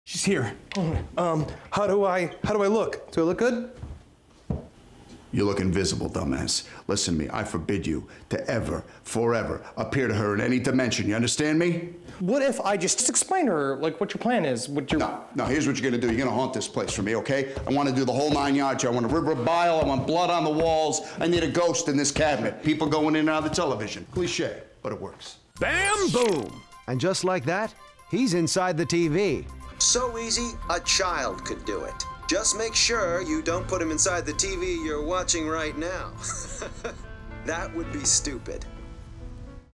She's here. How do I look? Do I look good? You look invisible, dumbass. Listen to me, I forbid you to ever, forever, appear to her in any dimension. You understand me? What if I just explain to her, like, what your plan is? No, here's what you're gonna do. You're gonna haunt this place for me, okay? I wanna do the whole 9 yards here. I want a river of bile, I want blood on the walls. I need a ghost in this cabinet. People going in and out of the television. Cliche, but it works. Bam, boom! And just like that, he's inside the TV. So easy, a child could do it. Just make sure you don't put him inside the TV you're watching right now. That would be stupid.